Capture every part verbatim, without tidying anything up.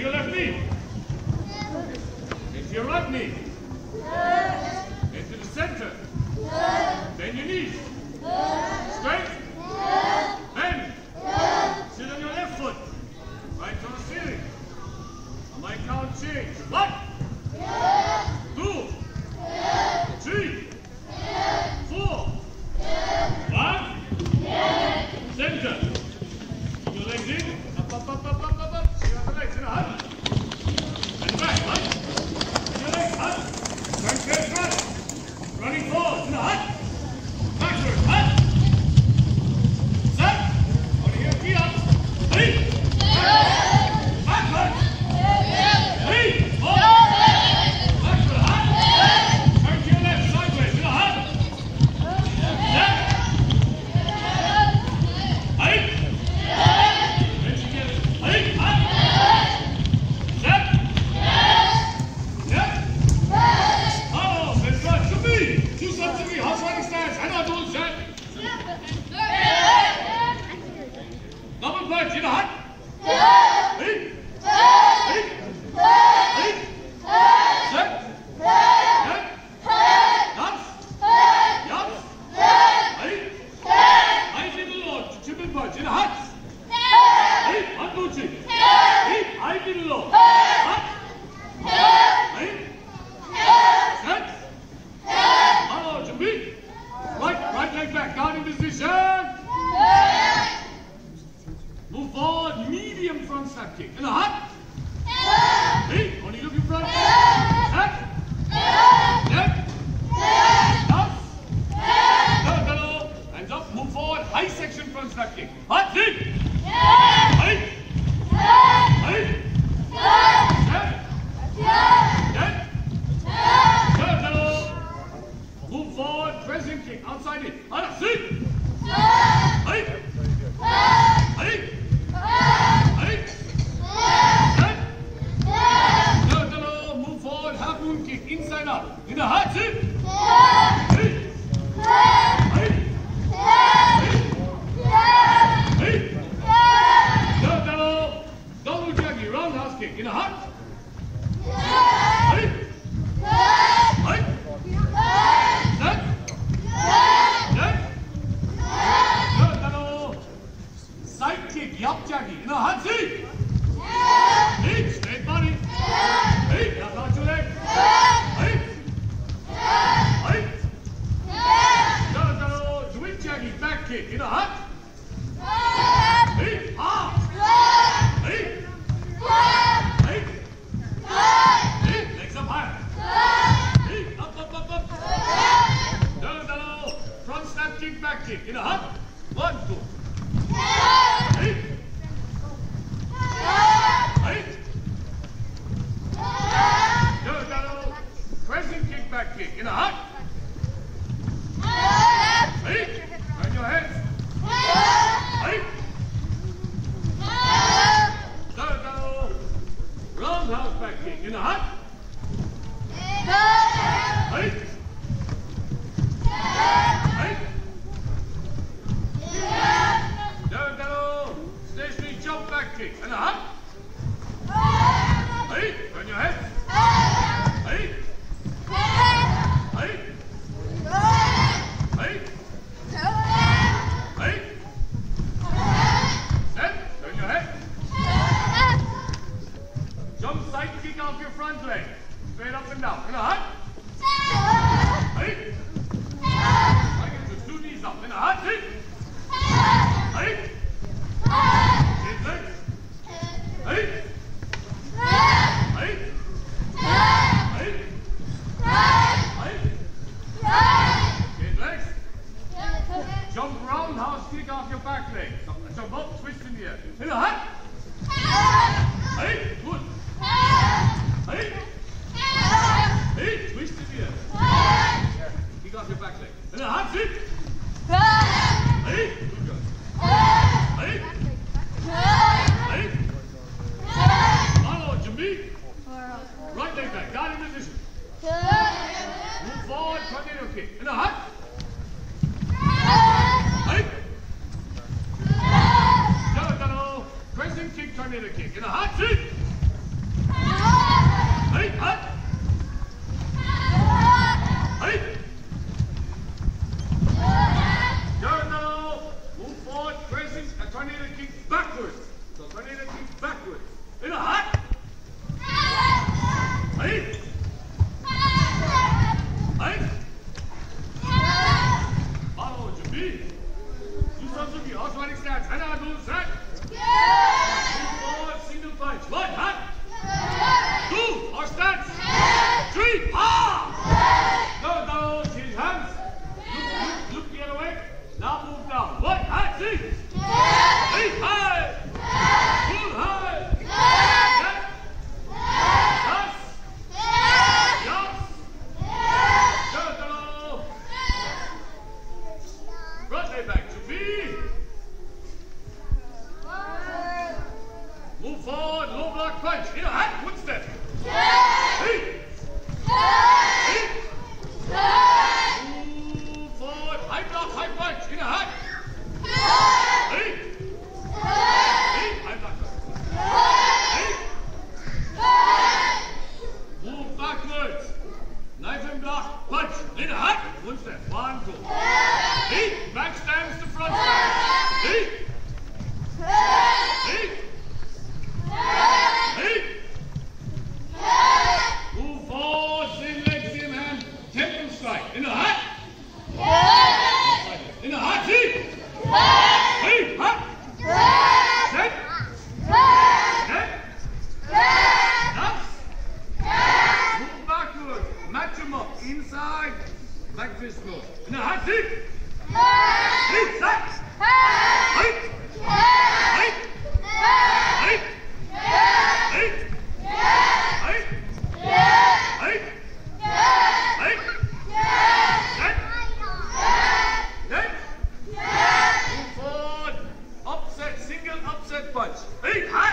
your left knee. Into your right knee. Into the center. Bend your knees. Straight. Bend. Sit on your left foot. Right to the ceiling. On my count, change. One. Two. Three. Four. Five. Center. Keep your legs in. Up, up, up, up, up, up, up. See on the legs in a hug. And back, hug. And your legs, hug. Turn straight front. Running forward in a hug. Backwards, hug. Set. On your feet up. Three. Backwards. Three. Four. Backward, hug. Turn to your left, sideways in a hug. Set. Eight. Double punch in the hut. Eight. Eight. Eight. Set. Set. Ups. Yups. Eight. Eight little lord. Triple punch in the hut. Eight. One, two, three. Eight. Eight little lord. Hut. Eight. Set. Hello, Jimmy. Right, right leg back. Down in position. Move forward, medium front snap kick. In the hut. Hey, only look in front. Snap. Left. Up. Down, down. Hands up, move forward. High section front snap kick. Hut, sit. Hey. Hey. Snap. Left. Down, down. Move forward, crescent kick. Outside it. Hut, sit. Hey. Hey. Hey! Set! No, no, no, move forward, half moon kick, inside out. In the hot sit! Hey! Hey! Hey! Hey! No, no, no, double jaggy, roundhouse kick. In the hot! Hey! Hey! Set! Set! No, no, no. Side kick, yup jaggy, in a hot seat. Hey, straight body. Hey, now out your leg. Hey. Hey. No, no, twin jaggy, back kick, in a hot. Hey, ah. Hey. Hey. Hey, legs up higher. Hey, up, up, up, up. No, no, no, front snap kick, back kick, in a hot. One, two. Hey! Hey! Go, go! Crescent kick, back kick. In a hut. Hey! Turn your head. Hey! Go, go! Roundhouse back kick. In a hut. Hey! Hey! Go, go! Stationary jump back kick. And a hut. Hey! Turn your head. Hey! Hey! Hey! Hey! Set. Turn your head. Jump side kick off your front leg. Straight up and down. And a hut. Hey! I get the two knees up. And a hut. Hey! Hey! Change legs. Hey! Hey! Hey! Hey! Change legs. Jump roundhouse kick off your back leg. Jump up, twist in the air. In a hut. Hey! Good. Hey! Hey! Twist in the air. Kick off your back leg. In a hut, sit. Hey! Good girl. Hey! Hey! Follow, Jimmy. Right leg back, down in position. Move forward, tornado kick. In a hut. Hey! No, no, no. Crescent kick, tornado kick. In a hot seat. hut. Hey. Turn now. Move forward, pressing a tornado kick backwards. So tornado kick backwards. In a hut. Hey. Hey. Follow J B. Suzuki, automatic stance. Hana, do set. Move forward, single punch. One, hut. Two, or stance. Three, ah! Go down, change hands. Look, look, look the other way. Now move down. One, hut, three. Three, high. Two, high. Left. Yes. Yes. Turn down. Front leg back to B. Move forward, low block punch. In a hat, one step. Hey. Hey. Move forward, high block, high punch. In a hat. Hey. Hey. High block. Hey. Move backwards. Knife and block, punch. In a hat. One step. One, two. Hey. Back stands to front stance. Hey. Hey. Hey. Move forward, same leg, same hand. Temple strike. In the hat. In the hat, see? Hey, hat. Set. Set. Nuts. Move backwards. Match them up. Inside. Back fist move. In the hat, see? Hey, set. Hey. Hey. Hey. Hey! Hey! Hey! Hey! Set! Set! Move forward. Upset, single upset punch. Hey! Hat!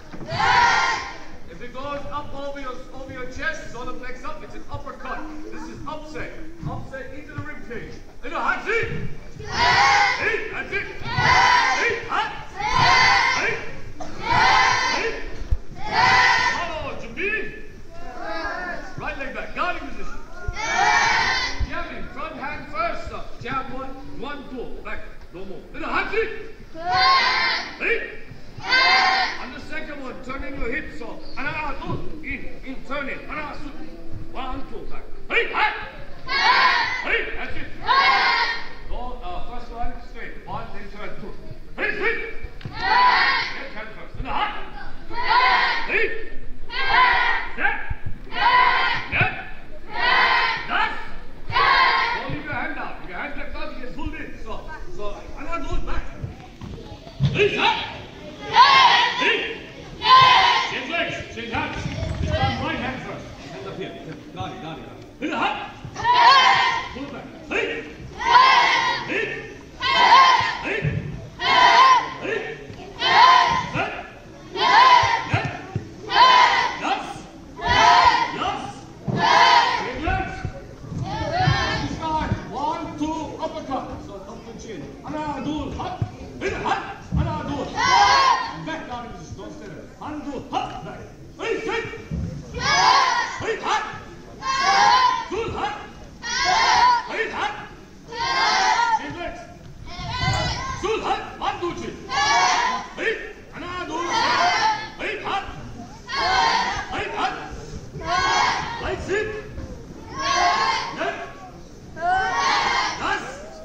If it goes up over your, over your chest, solar plex up, it's an uppercut. This is upset. Upset into the rib cage. In a hat, see? Hey! That's it! Hey! Hat! Hey! Hey! Follow, J B. Right leg back, guarding position. Jabbing, front hand first up. Jab one, one, two, back, no more. In a hot seat. Hey. On the second one, turning your hips off. Ana, two, in, in, turn in. Ana, two. One, two, back. Hey, hot. Hey, that's it. Go, uh, first one, straight. One, then turn, two. Hey, straight. Left hand first. In a hot. Hey! Set! Net! That's! Don't leave your hand down. If your hand left out, you get pulled in. So, so, I'm not going back. Hey, set! Hey! Change legs, change hands. This time, right hand first. Hand up here. Got it, got it. In the hut! Pull it back. Hey! Hey! Hey! Hey! Set! Net! Yes! Yes! Change legs! Start. One, two, uppercut. So up and chin. Anadul, hut. In the hut. Anadul. Back down in position. Don't stay there. Anadul, hut. Back. Hey, sit! Hey, hut. Good, hut. Hey, hut. Change legs. Good, hut. One, two, chin. Hey, Anadul. Hey, hut. Hey, hut. Right, sit. Left. Yes.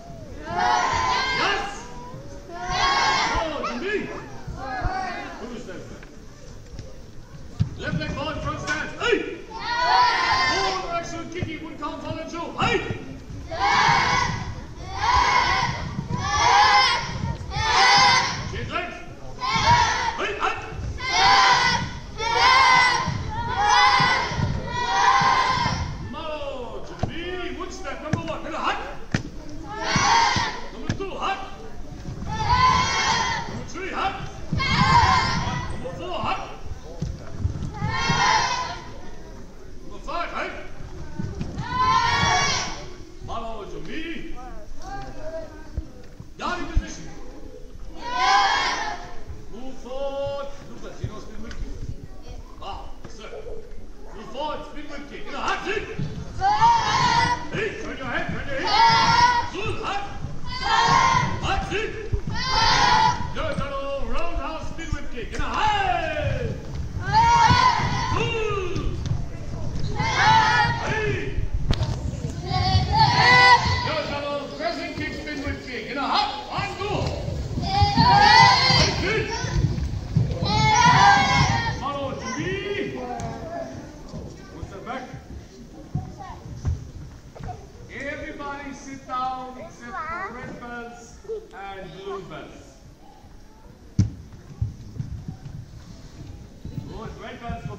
Yes. Follow, J B. Two steps back. Left leg forward, front stance. Hey. Forward direction, kicking, one count, follow through. Hey. Change legs. Hey, hut. Follow, J B. One step, number one. In a hut. Number two, hut. Number three, hut. Number four, hut.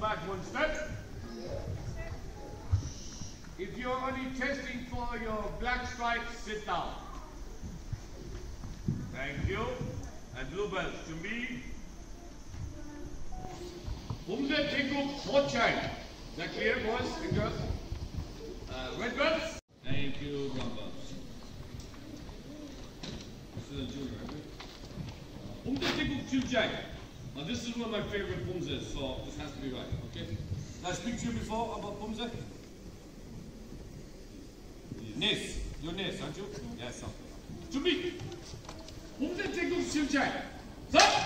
back one step. If you're only testing for your black stripes, sit down. Thank you. And blue belts to me. Umse Tinguk Mochai. Is that clear, boys and girls? Uh, red belts. Thank you, brown belts. This is a junior, right? Umse Tinguk Chilchai. Now this is one of my favorite Pumses, so this has to be right, okay? Did I speak to you before about Pumse? Nis. You're Nis, aren't you? Yes, something. To me. Umse Tinguk Chilchai. Sir!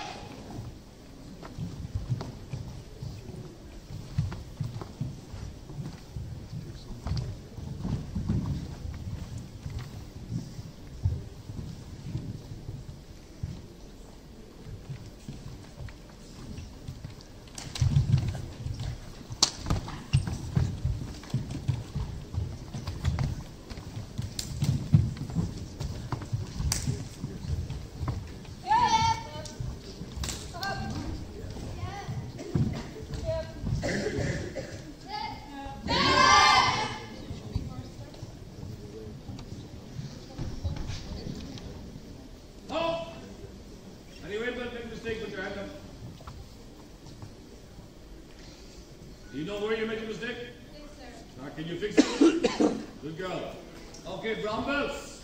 Do you know where you made a mistake? Yes, sir. Now, can you fix it? Good girl. Okay, brown belts.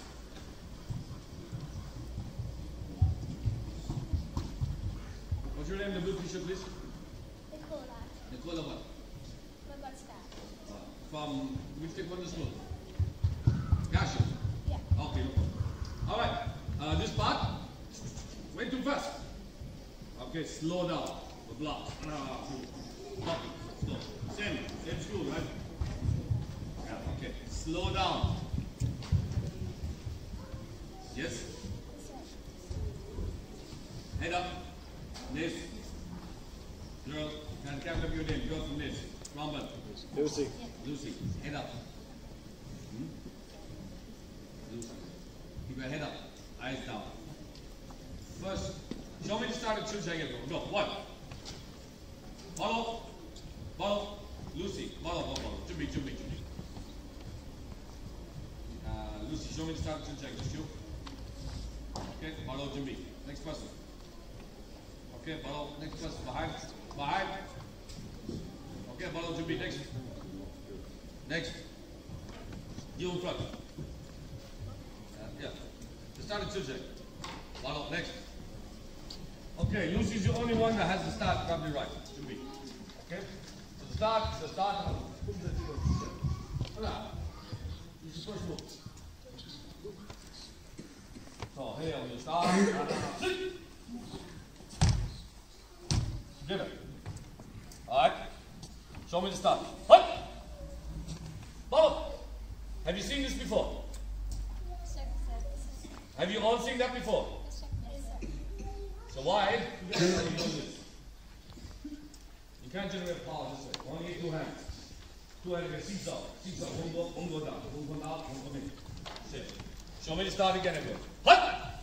What's your name, the blue t-shirt, please? Nicola. Nicola what? Babarska. Uh, from which taekwondo school? Gashi? Yeah. Okay, no problem. All right. Uh, this part went too fast. Okay, slow down. The blocks. Uh, Stop. Slow. Same, same school, right? Yeah, okay. Slow down. Yes? Head up. Nis. Girl, can I count up your name? Girl from Nis. Roman. Lucy. Lucy. Head up. Hmm? Lucy. Keep your head up. Eyes down. First, show me the start of choose again. Go. One. Follow. Follow. Lucy. Follow. Follow. Follow. Jumbi. Jumbi. Jumbi. Uh, Lucy, show me the start of choose again. Just you. Okay. Follow. Jumbi. Next person. Okay. Follow. Next person. Behind. Behind. Okay. Follow. Jumbi. Next. Next. You in front. Uh, yeah. The start of choose again. Follow. Next. Okay, Lucy's the only one that has the start probably right. Jumbi. Okay? So the start, the start of this is the first move. So here on the start. Sit. Together. Alright. Show me the start. What? Follow. Have you seen this before? Have you all seen that before? So why? You doing this. You can't generate power this way. Only get two hands. Two hands, seesaw. Seesaw. One go, one go down. One go out, one go in. Sit. Show me the start again, everyone. What?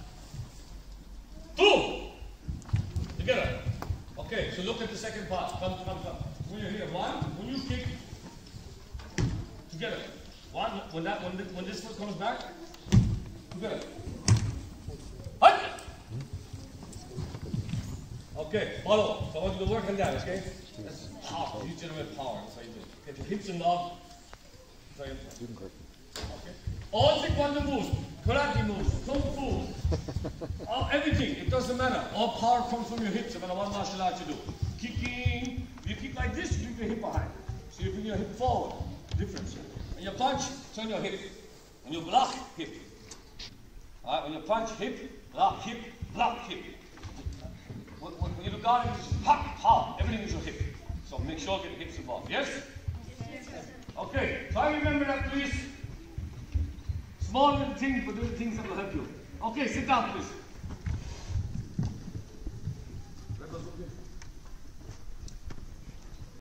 Two. Together. Okay, so look at the second part. Come, come, come. When you're here, one, when you kick, together. One, when that, when, the, when this foot comes back, together. What? Okay, follow. So I want you to work on that, okay? That's power. You generate power. That's how you do it. Get your hips and log. That's how you do it. Okay? All taekwondo moves, karate moves, kung fu, all, everything. It doesn't matter. All power comes from your hips, no matter what martial art you do. Kicking. You kick like this, you bring your hip behind. So you bring your hip forward. Difference. When you punch, turn your hip. When you block, hip. Alright, when you punch, hip, block, hip, block, hip. When, when, when you do guarding, it's just pop, pop. Everything is your hip. So make sure you get the hips involved. Yes? Yes, sir. Okay, try to remember that, please. Small little things, but little things that will help you. Okay, sit down, please.